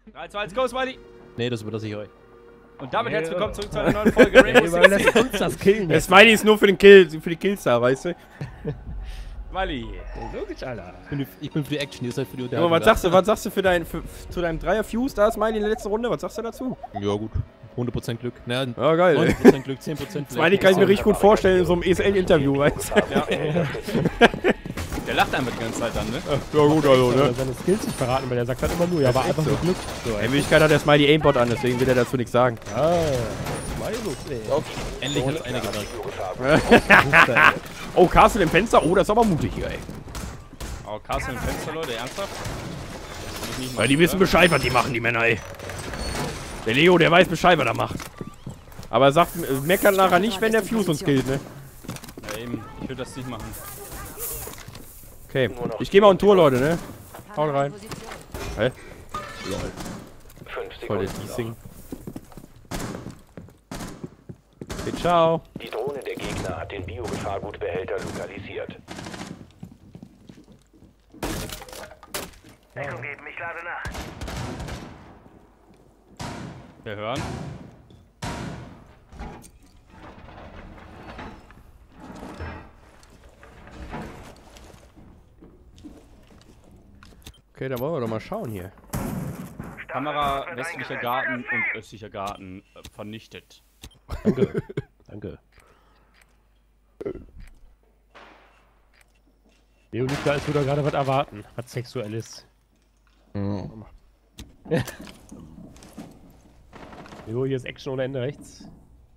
3, 2, 1, go, Smiley! Nee, das überlasse ich euch. Und damit herzlich willkommen zurück zu einer neuen Folge Rainbow Six Siege. uns das killen. Der Smiley ist nur für den Kill, für die Kills da, weißt du? Smiley. Logisch, Alter. Ich bin für die Action, ihr seid für die Aber was sagst du für zu deinem Dreier-Fuse da, Smiley, in der letzten Runde? Was sagst du dazu? Ja, gut. 100% Glück. Naja, Ja, geil. 90% Glück, 10% vielleicht. Smiley kann ich mir richtig gut vorstellen in so einem ESL-Interview, weißt du? Ja. Der lacht einfach die ganze Zeit dann, ne? Ja, gut, also, ne? Seine Skills nicht verraten, weil er sagt halt immer nur, ja, aber einfach nur Glück. So, In Wirklichkeit hat der Smiley Aimbot an, deswegen will er dazu nichts sagen. Endlich hat's einer gedacht. Oh, Castle im Fenster? Oh, das ist aber mutig hier, ey. Oh, Castle im Fenster, Leute, ernsthaft? Das nicht Weil die wissen Bescheid, was die machen, die Männer, ey. Der Leo, der weiß Bescheid, was er macht. Aber er sagt, meckert nachher nicht, wenn der Fuse uns killt, ne? Ja, eben. Ich würde das nicht machen. Okay, ich gehe mal on Tour, Leute, ne? Haut rein. Hä? Lol. 5 Voll der Sekunden. Teasing. Okay, ciao. Die Drohne der Gegner hat den Biogefahrgutbehälter lokalisiert. Deckung geben, ich lade nach. Wir hören. Okay, dann wollen wir doch mal schauen hier. Kamera, westlicher Garten und östlicher Garten vernichtet. Danke. Danke. Leo liegt da, als würde er gerade was erwarten. Was Sexuelles. Leo, hier ist Action ohne Ende rechts.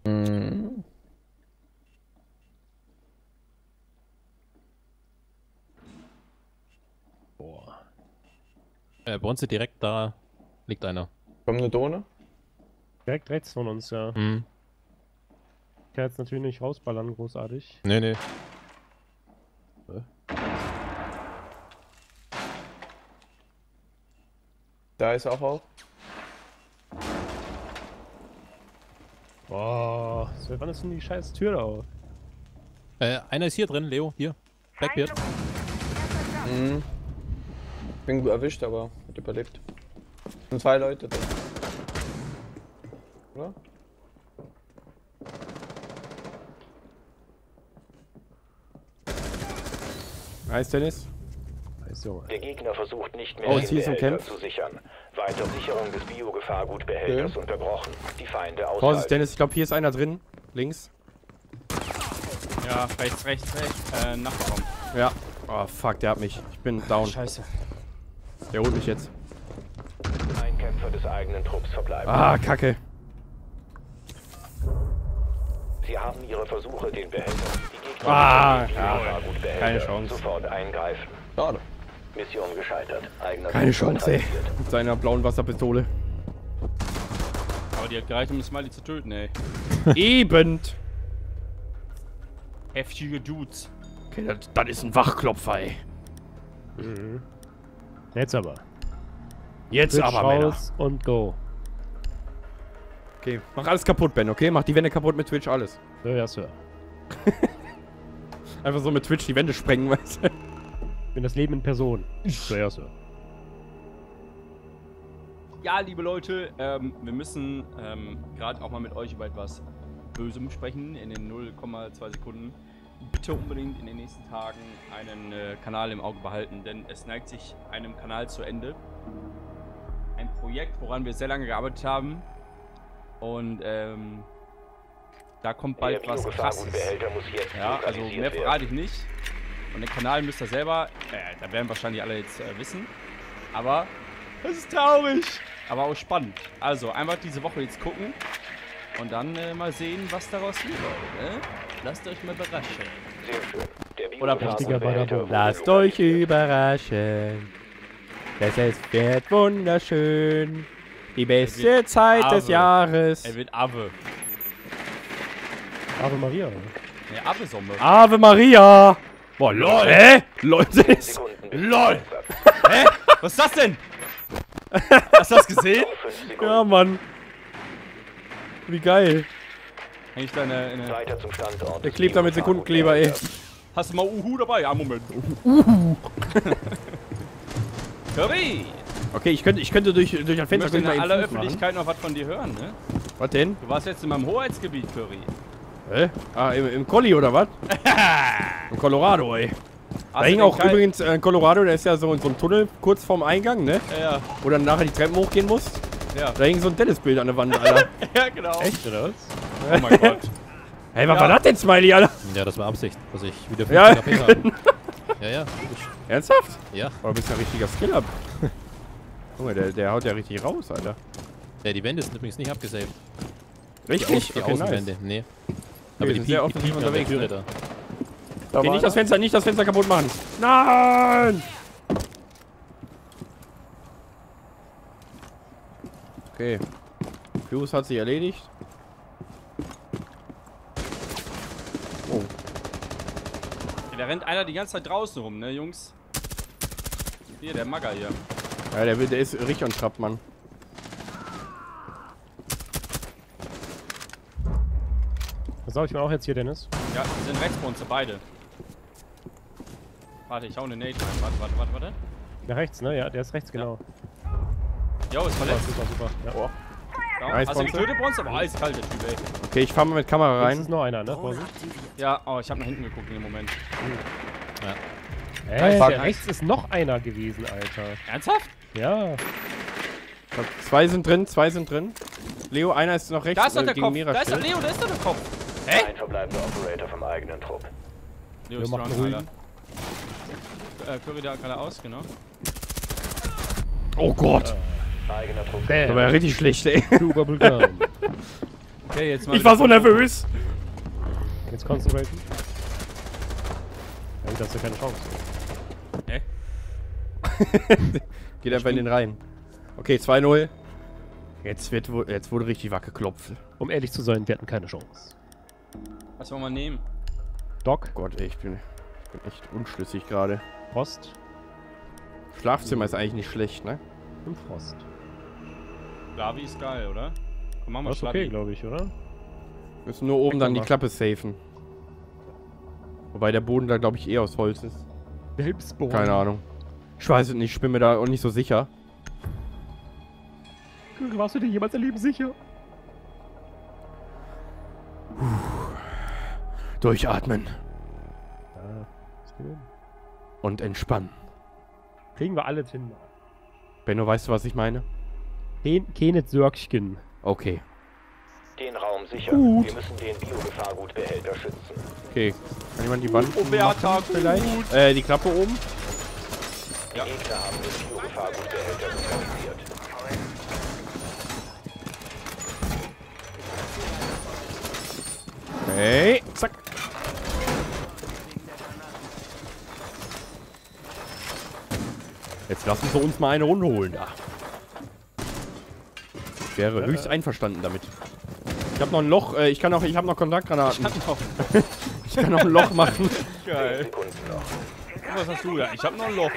Boah. Bei uns direkt da liegt einer. Kommt eine Drohne? Direkt rechts von uns, ja. Mhm. Ich kann jetzt natürlich nicht rausballern, großartig. Nee, nee. Da ist auch. Boah, seit wann ist denn die scheiß Tür da auf? Einer ist hier drin, Leo, hier. Blackbeard. Bin gut erwischt, aber hat überlebt. Sind 2 Leute drin. Oder? Nice, Dennis. Weiß Junge. Der Gegner versucht nicht mehr Oh, den sie ist im Behälter Camp. zu sichern. Weitere Sicherung des Biogefahrgutbehälters unterbrochen. Die Feinde Vorsicht, ausschalten. Dennis, ich glaube, hier ist einer drin. Links. Ja, rechts. Nachbarraum. Ja. Oh, fuck, der hat mich. Ich bin down. Scheiße. Der holt mich jetzt. Ein Kämpfer des eigenen Trupps verbleibt. Ah, Kacke. Sie haben ihre Versuche, den Behälter. Die Gegner Ah, den ja, Biogefahrgutbehälter keine Chance. sofort eingreifen. Schade. Mission gescheitert. Eigener Keine Trupp Chance, ey. neutralisiert. Mit seiner blauen Wasserpistole. Aber die hat gereicht, um den Smiley zu töten, ey. Eben. Heftige Dudes. Okay, das ist ein Wachklopfer, ey. Jetzt aber. Jetzt Switch aber, Männer. raus und go. Okay, mach alles kaputt, Ben, okay? Mach die Wände kaputt mit Twitch, alles. So, ja, Sir. Einfach so mit Twitch die Wände sprengen, weißt du? Ich bin das Leben in Person. So, ja, Sir. Ja, liebe Leute, wir müssen gerade auch mal mit euch über etwas Bösem sprechen in den 0,2 Sekunden. Bitte unbedingt in den nächsten Tagen einen Kanal im Auge behalten, denn es neigt sich einem Kanal zu Ende. Ein Projekt, woran wir sehr lange gearbeitet haben. Und da kommt bald Der was Krasses. Biogefahrgutbehälter muss jetzt Ja, also lokalisiert mehr werden. verrate ich nicht. Und den Kanal müsst ihr selber, da werden wahrscheinlich alle jetzt wissen. Aber das ist traurig, aber auch spannend. Also einfach diese Woche jetzt gucken und dann mal sehen, was daraus wird, Leute. Ne? Lasst euch mal überraschen. Sehr schön. Der Oder Biogefahrgutbehälter wurde Lasst euch überraschen. Das wird wunderschön. Die beste Zeit des Ave. Jahres. Er wird Ave. Ave Maria. Oder? Ne, Ave-Sommer. Ave Maria. Boah, lol. Hä? Leute, Sekunden bis LOL. zum Einsatz. Hä? Was ist das denn? Hast du das gesehen? 5 Sekunden. ja, Mann. Wie geil. Eigentlich deine. Weiter zum Standort. Der klebt da mit Sekundenkleber, ey. Hast du mal Uhu dabei? Ja, Moment. Curry! Okay, ich könnte durch ein Ich Fenster möchte in mal eben aller Fuß machen. Öffentlichkeit noch was von dir hören, ne? Was denn? Du warst jetzt in meinem Hoheitsgebiet, Curry. Hä? Ah, im Colli oder was? Im Colorado, ey. Da Hast hing du auch den Kai- übrigens Colorado, da ist ja so ein Tunnel kurz vorm Eingang, ne? Ja, Wo dann nachher die Treppen hochgehen musst. ja. Da hing so ein Dennis-Bild an der Wand, Alter. Ja, genau. Echt, oder was? Oh mein Gott. Hey, was Ja. war das denn, Smiley, Alter? Ja, das war Absicht, dass ich wieder Ja. 50 HP habe. Ja, ja. Ernsthaft? Ja. Oh, du bist ja ein richtiger Skill-Up. Junge, der haut ja richtig raus, Alter. Ja, die Wände sind übrigens nicht abgesaved. Richtig? Die Okay, Außenwände, nee. wir sind sehr offensiv pieken an der unterwegs, Türe ne? da. Da Okay, war nicht das Fenster kaputt machen. Nein! Okay. Fuse hat sich erledigt. Oh. Da rennt einer die ganze Zeit draußen rum, ne, Jungs? Hier, der Magger hier. Ja, der ist richtig on Trab, Mann. Was soll ich mir auch jetzt hier, Dennis? Ja, die sind rechts bei uns, beide. Warte, ich hau eine Nate rein. Warte. Ja, rechts, ne? Ja, der ist rechts, genau. Jo, ist Super, verletzt. super. Ja. Ja. Nice, Hast du Bronze. getötet, Bronze? Aber eiskalt, der Typ, ey. Okay, ich fahr mal mit Kamera Rechts ist rein. noch einer, ne? Vorsicht. Ja, oh, ich hab nach hinten geguckt in dem Moment. Der rechts ist noch einer gewesen, Alter. Ernsthaft? Ja. Zwei sind drin. Leo, einer ist noch rechts. Da ist doch der gegen Kopf. Mira Da ist der steht. Leo, da ist doch der Kopf. Ein verbleibender Operator vom eigenen Trupp. Leo Wir ist machen dran, ruhig. Alter. Curry da geradeaus, genau. Oh Gott. Eigener Trupp. Das war ja richtig schlecht, ey. Super Bulgarien. Okay, jetzt mal. Ich war so nervös. Jetzt concentraten. Ja, das ist ja keine Chance. Hä? Geht einfach in den Reihen. Okay, 2-0. Jetzt wurde richtig wack geklopft. Um ehrlich zu sein, wir hatten keine Chance. Was wollen wir nehmen? Doc, Gott, ey, ich bin echt unschlüssig gerade. Frost Schlafzimmer ist eigentlich nicht schlecht, ne? und Frost. Lavi ist geil, oder? Komm, machen wir Das ist okay, Schlavi. glaube ich, oder? Müssen nur oben dann die mal. Klappe safen. Wobei der Boden da, glaube ich, aus Holz ist. Hilfsbogen. Keine Ahnung. Ich weiß es nicht, ich bin mir da auch nicht so sicher. Warst du dir jemals im Leben sicher? Durchatmen Ja, was geht denn? und entspannen. Kriegen wir alles hin. Benno, weißt du, was ich meine? Keine Sorgchen. Okay. Den Raum sicher. Gut. Wir müssen den Biogefahrgutbehälter schützen. Okay. Kann jemand die Wand Roberta, machen vielleicht? Die Klappe oben? Die Gegner haben den Biogefahrgutbehälter lokalisiert. Okay. Zack. Jetzt lassen Sie uns mal eine Runde holen da. Ich wäre höchst einverstanden damit. Ich habe noch ein Loch, ich habe noch Kontaktgranaten. Ich kann noch ein Loch machen. 10 Geil. Sekunden noch. Was hast du da? Ich hab noch ein Loch.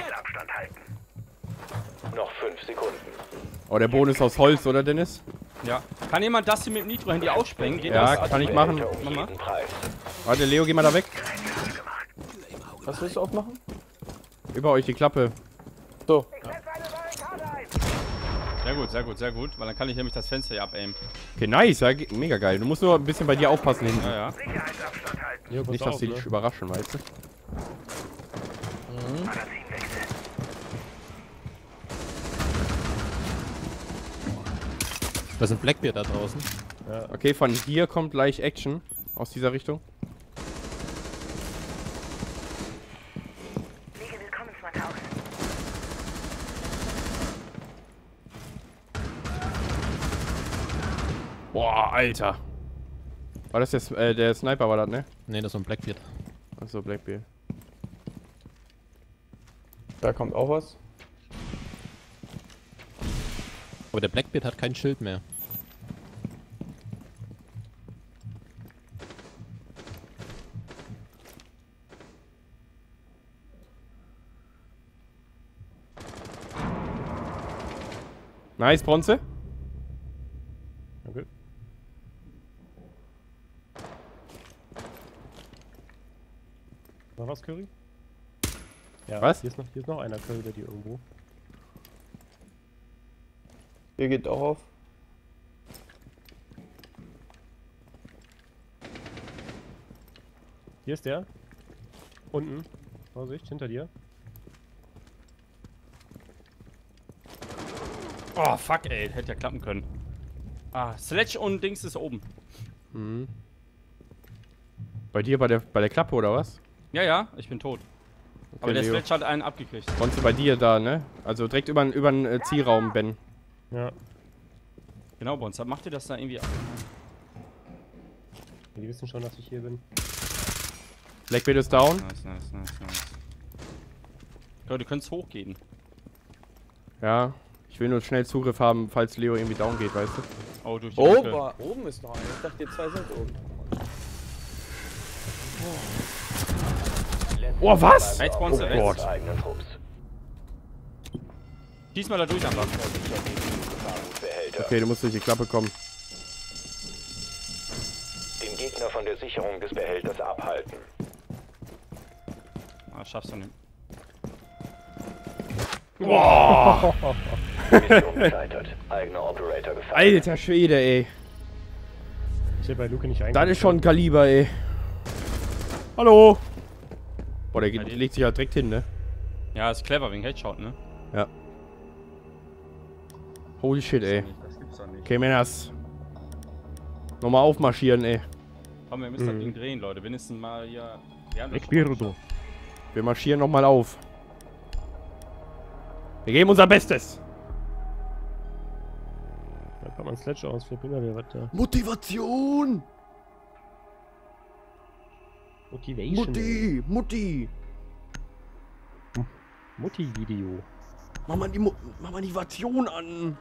Noch 5 Sekunden. Oh, der Boden ist aus Holz, oder Dennis? Ja. Kann jemand das hier mit dem Nitro-Handy aussprengen? Geht Ja, das? kann ich machen. Behälter um Mama. jeden Preis. Warte, Leo, geh mal da weg. Was willst du aufmachen? Über euch die Klappe. So. Sehr gut. Weil dann kann ich nämlich das Fenster hier abaimen. Okay, nice. Ja, mega geil. Du musst nur ein bisschen bei dir aufpassen hinten. Ja, ja. Ja, pass Nicht, dass auf, die ne? dich überraschen, weißt du? Da sind Blackbeard da draußen. Okay, von hier kommt gleich Action. Aus dieser Richtung. Willkommen 2000. Boah, Alter. War das der Sniper war das, ne? Ne, das ist so ein Blackbeard. Achso, Blackbeard. Da kommt auch was. Aber der Blackbeard hat kein Schild mehr. Nice, Bronze. Okay. Noch was, Curry? Ja, Was? Hier ist noch einer, Curry, bei dir irgendwo. Hier geht auch auf. Hier ist der. Unten. Vorsicht, hinter dir. Oh, fuck, ey. Hätte ja klappen können. Ah, Sledge und Dings ist oben. Mhm. Bei dir bei der Klappe oder was? Ja, ja, ich bin tot. Aber der Leo. Sledge hat einen abgekriegt. Sonst bei dir da, ne? Also direkt über den Zielraum, Ben. Ja. Genau, Bons. Macht ihr das da irgendwie? Die wissen schon, dass ich hier bin. Blackbeard ist down. Nice. Du könntest hochgehen. Ja. Ich will nur schnell Zugriff haben, falls Leo irgendwie down geht, weißt du? Oh, durch die Lücke. Oben ist noch einer. Ich dachte, die zwei sind oben. Oh, was? Rechts, Bons, Oh rechts. Gott. Eigenen Trupps. Schieß mal da durch, einfach. Gefahrgutbehälter. Okay, du musst durch die Klappe kommen. Den Gegner von der Sicherung des Behälters abhalten. Ah, schaffst du nicht. Mission gescheitert. Eigener Operator gefangen. Alter Schwede, ey. Ich hätte bei Luke nicht Das eingegangen. ist schon ein Kaliber, ey. Hallo. Boah, der legt sich halt direkt hin, ne? Ja, ist clever wegen Headshot, ne? Ja. Holy shit, ey. Das gibt's doch nicht. Okay, Männers. Nochmal aufmarschieren, ey. Komm, wir müssen das Ding drehen, Leute. Wenigstens mal hier. Wir haben das Blackbeard. Wir marschieren nochmal auf. Wir geben unser Bestes. Da kann man Sledge aus. Vielleicht bringt er wieder was da. Motivation. Motivation. Mutti. Mutti-Video. Mach mal die Motivation an.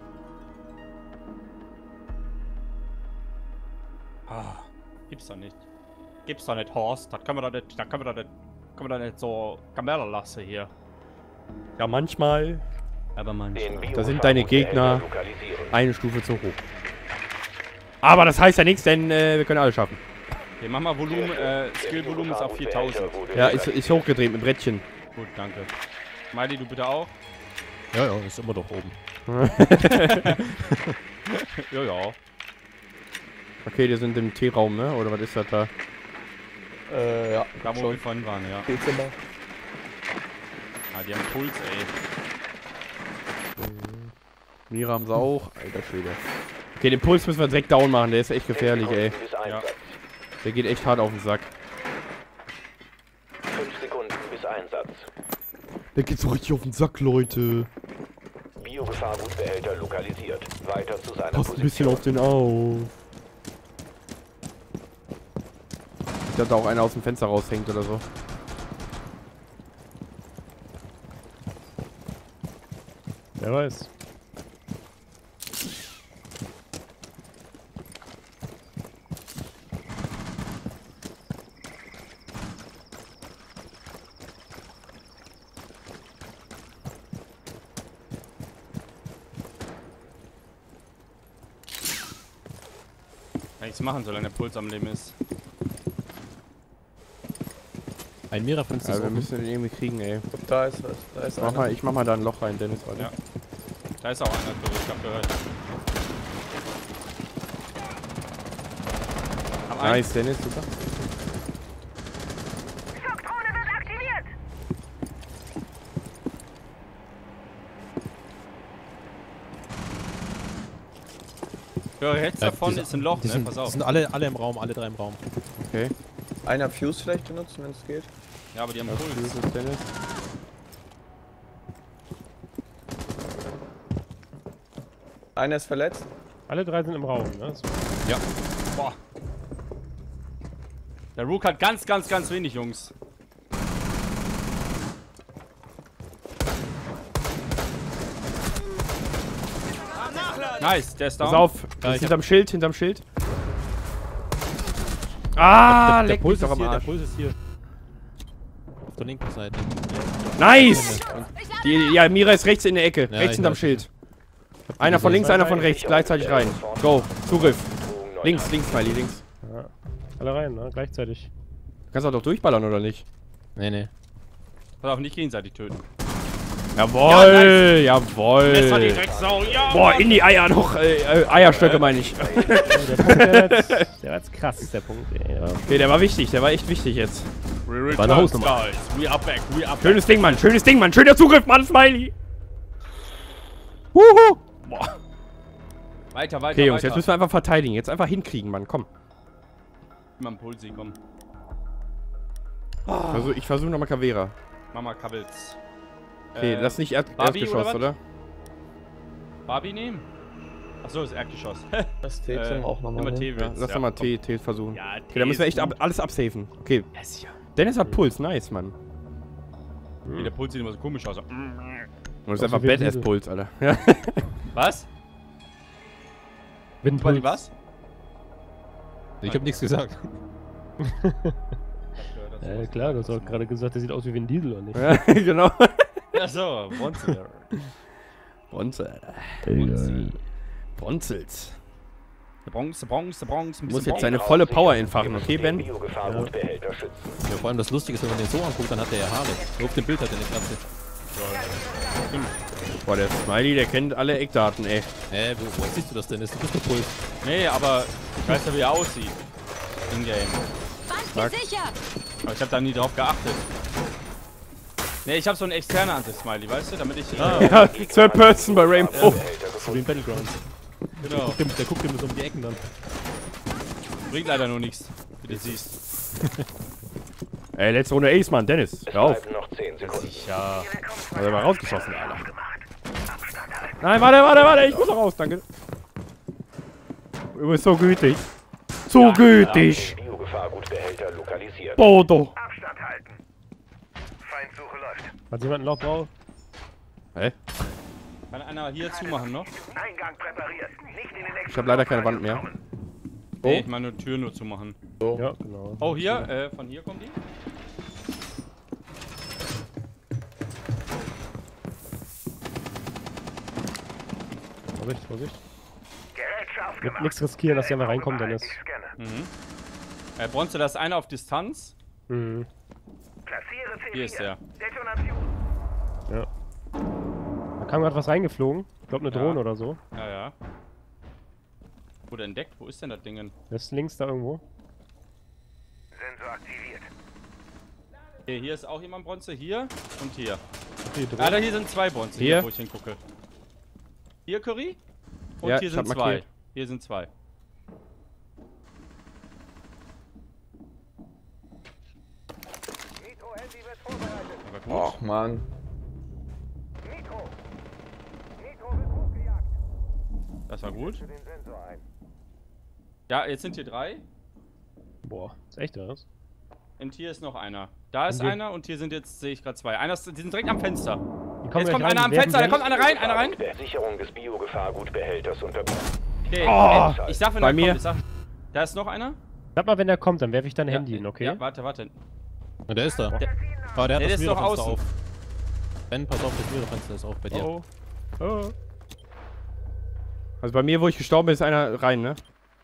Ah, gibt's doch nicht. Gibt's doch nicht, Horst. Das können wir doch nicht so Kamera lassen hier. Ja, manchmal. Aber man. Da sind deine Gegner lokalisieren. eine Stufe zu hoch. Aber das heißt ja nichts, denn wir können alles schaffen. Wir machen mal Volumen, Skill-Volumen ist auf 4000. Ja, ist hochgedreht mit Brettchen. Gut, danke. Miley, du bitte auch? Ja, ist immer doch oben. Ja. Okay, die sind im T-Raum, ne? Oder was ist das da? Ja. Da wo wir vorhin waren, ja. T-Zimmer. Ah, die haben Puls, ey. Mira haben sie auch. Alter Schwede. Okay, den Puls müssen wir direkt down machen. Der ist echt gefährlich, ey. Ja. Der geht echt hart auf den Sack. 5 Sekunden bis Einsatz. Der geht so richtig auf den Sack, Leute. Biogefahrgutbehälter lokalisiert. Weiter zu seiner Passt ein bisschen Position. auf den auf. Dass da auch einer aus dem Fenster raushängt oder so. Wer weiß. Kann nichts machen, solange der Puls am Leben ist. Ein Mira-Fenster ist Ja, wir offen. müssen den irgendwie kriegen, ey. Da ist was. Da ist einer. Ich mach mal da ein Loch rein, Dennis. Warte. Ja. Da ist auch einer, ich hab gehört. Hab einen. Nice, Dennis, super. Schockdrohne wird aktiviert! Ja, rechts Ja, davon ist ein Loch, die ne? sind, Pass die auf. sind alle im Raum, alle drei im Raum. Okay. Einer Fuse vielleicht benutzen, wenn es geht. Ja, aber die haben Das Puls. ist Dennis. Einer ist verletzt. Alle drei sind im Raum, ne? Ja. Boah. Der Rook hat ganz wenig, Jungs. Nice, der ist down. Pass auf, Ja, das ist ich hinterm Schild. Ah, Der leck mich Puls doch ist am hier, der Arsch. Puls ist hier. Auf der linken Seite. Nice! Ja, Mira ist rechts in der Ecke. Ja, Rechts ich hinterm weiß. Schild. Einer von links, einer von rechts. Gleichzeitig rein. Go. Zugriff. Links, Smiley, links. Ja. Alle rein, ne? Gleichzeitig. Kannst du doch durchballern, oder nicht? Nee. Pass auf, nicht gegenseitig töten. Jawoll, jawoll. Messer die Drecksau, ja! Boah, in die Eier noch. Eierstöcke meine ich. Der Punkt, der war jetzt krass, der Punkt. Ey, ja. Okay, der war wichtig. Der war echt wichtig jetzt. War eine Hausnummer. We are back, we are back. Schönes Ding, Mann. Schönes Ding, Mann. Schöner Zugriff, Mann. Smiley. Wuhu. Boah. Weiter, weiter, Okay, Jungs, weiter. jetzt müssen wir einfach verteidigen. Jetzt einfach hinkriegen, Mann. Komm. Mal Pulsi, komm. Also, ich versuche nochmal Caveira. Mama Kabels. Okay, lass nicht Barbie Erdgeschoss, oder was? oder? Barbie nehmen? Achso, das Erdgeschoss. Das T auch nochmal. Immer Ne? T Ja, lass doch mal T versuchen. Ja, Okay, da müssen wir echt alles absafen. Okay. Ja, sicher. Dennis hat Puls. Nice, Mann. Wie der Puls sieht immer so komisch aus. Und das ist einfach wie Diesel. Badass-Puls, Alter. Ja. Was? Windpuls. Was? Ich hab nichts gesagt. Ja, klar, du hast auch gerade gesagt, der sieht aus wie Vin Diesel, oder nicht? Ja, genau. Achso, Monster. Bronze. Bronzels. Bronze. Muss jetzt seine volle Power entfachen, okay, Ben? Biogefahrgutbehälter schützen. Ja, vor allem das Lustige ist, wenn man den so anguckt, dann hat der ja Haare. Nur auf dem Bild hat er eine Glatze. Boah, der Smiley, der kennt alle Eckdaten, ey. Woher siehst du das denn? Du bist der Puls. Nee, aber ich weiß ja, wie er aussieht. In-game. Wand sicher! Aber ich habe da nie drauf geachtet. Nee, ich habe so eine externe Ansicht-Smiley, weißt du? Damit ich... Ja, Third Person bei Rainbow. So wie in Battlegrounds. Genau. Der guckt immer so um die Ecken dann. Bringt leider nur nichts, wie du siehst. Ey, letzte Runde Ace, Mann. Dennis, Es hör auf. bleiben noch 10 Sekunden. Ja. Hat er mal rausgeschossen, Alter. Nein, warte. Ich muss noch raus, danke. Du bist so gütig. So gütig. Biogefahrgutbehälter lokalisiert. Bodo. Abstand halten. Feindsuche läuft. Hat jemand ein Loch drauf? Hä? Kann einer hier zumachen noch? Eingang präpariert. Nicht in den nächsten Ich hab leider keine Wand mehr. Nee, ich meine Tür nur zumachen. Ja, genau. Oh, hier? Von hier kommen die? Vorsicht. Gerät scharf gemacht. Nichts riskieren, dass die einmal reinkommen, Dennis. Ich scanne. Bronze, da ist einer auf Distanz. Mhm. Platziere C4. Hier ist der. Detonation. Ja. Da kam gerade was reingeflogen. Ich glaube eine Ja. Drohne oder so. Ja. Wurde entdeckt? Wo ist denn das Ding? Das ist links da irgendwo. Sensor aktiviert. Okay, hier ist auch jemand Bronze. Hier und hier. Okay, Drohne. Alter, hier sind zwei Bronze, Hier? wo ich hingucke. Hier Curry? Und Ja, hier ich sind hab zwei. markiert. Hier sind zwei. Nitro-Handy wird vorbereitet. Aber gut. Och, Mann. Nitro wird hochgejagt. Das war gut. Für den Sensor ein. Ja, jetzt sind hier drei. Boah, ist echt was? Und hier ist noch einer. Da ist Und hier- einer und hier sind jetzt, sehe ich gerade zwei. Einer ist, die sind direkt am Fenster. Die Jetzt gleich kommt rein, einer am die werfen Fenster, da gleich- kommt einer rein, Sicherung des Biogefahrgutbehälters unterbrochen. Okay, Oh, ich sag, wenn bei er mir. kommt, ich sag, da ist noch einer. Sag mal, wenn der kommt, dann werfe ich dein Handy hin, okay? Ja, warte. Und der ist da. Der- Ah, der hat Nee, der das ist doch Mirrorfenster außen. auf. Ben, pass auf, das Mirrorfenster ist auf bei dir. Oh. Oh. Also bei mir, wo ich gestorben bin, ist einer rein, ne?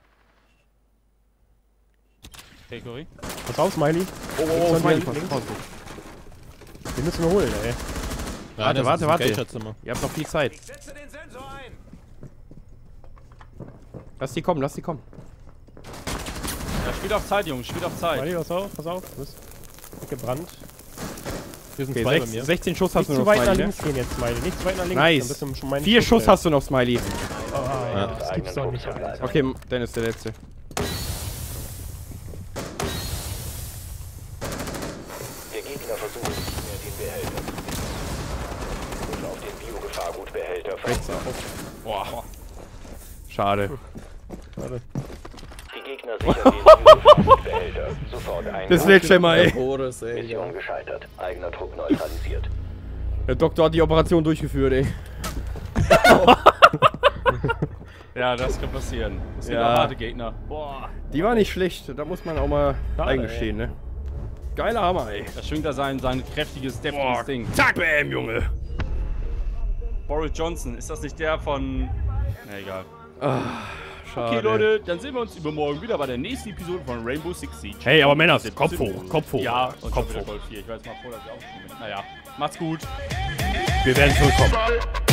Okay, Curry. Pass auf, Smiley. Oh, Smiley, Smiley, links. pass. Den müssen wir holen, ey. Ja, der warte. ist im Geldschatzzimmer. Ihr habt noch viel Zeit. Setze den Sensor ein. Lass die kommen. Ja, spielt auf Zeit, Jungs, spielt auf Zeit. Smiley, pass auf. Du bist gebrannt. Hier sind Okay, zwei bei mir. 16 Schuss hast Nicht du zu noch, weit nach Smiley, ne? links gehen jetzt, Smiley. Nicht zu weit nach links. Nice. Dann bist du schon meinen 4 Schuss Schussfeld. hast du noch, Smiley. Ah, das gibt's doch nicht, Alter. Okay, Dennis, der letzte. Der Gegner versucht nicht mehr den Behälter zu sichern. Und auf den Biogefahrgutbehälter Rechts verzichten. auf. Boah. Schade. Warte. Die Gegner sichern den Biogefahrgutbehälter. Sofort ein. Das letzte Mal, ey. Boris, ey. Mission gescheitert. Eigener Druck neutralisiert. Der Doktor hat die Operation durchgeführt, ey. Ja, das kann passieren. Das sind Ja. auch harte Gegner. Boah. Die war nicht schlecht. Da muss man auch mal Schade, eingestehen, ne? Geiler Hammer, ey. Da schwingt er sein kräftiges, deftiges Ding. Zack, bam, Junge. Boris Johnson, ist das nicht der von... Na egal. Schade. Okay, Leute, dann sehen wir uns übermorgen wieder bei der nächsten Episode von Rainbow Six Siege. Hey, aber Männer, Kopf 17 Uhr. hoch, Kopf hoch. Ja, und Kopf schon wieder hoch. Gold 4. Ich war jetzt mal froh, dass ich aufgeschrieben bin. Naja, macht's gut. Wir werden zurückkommen.